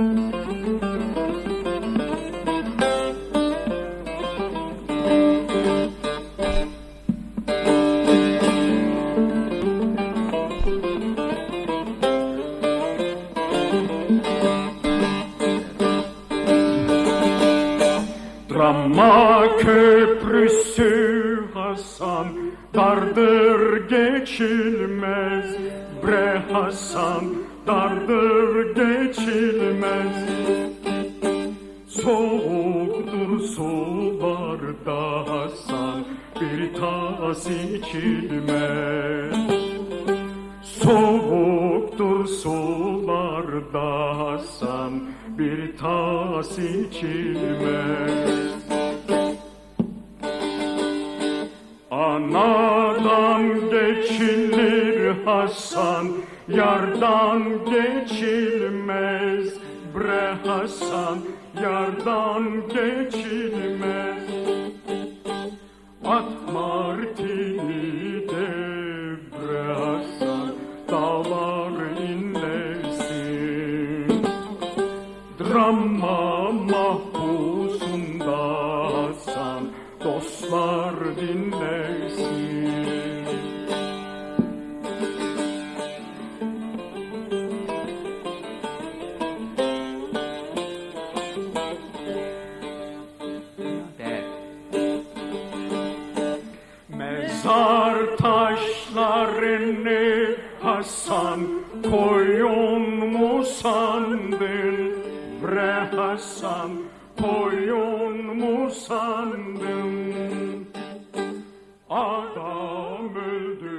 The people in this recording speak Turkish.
Drama köprüsü Hasan, dardır geçilmez. Bre Hasan, dardır geçilmez. Soğuktur sularda Hasan, bir tas içilmez. Soğuktur sularda Hasan, bir tas içilmez. Anadan geçilir Hasan, yardan geçilmez. Bre Hasan, yardan geçilmez. At martini de bre Hasan, dağlar inlesin. Drama mahpusunda Hasan, dostlar dinlesin. Mezar taşlarını Hasan, koyun mu sandın? Bre Hasan, koyun mu sandın? Adam öldü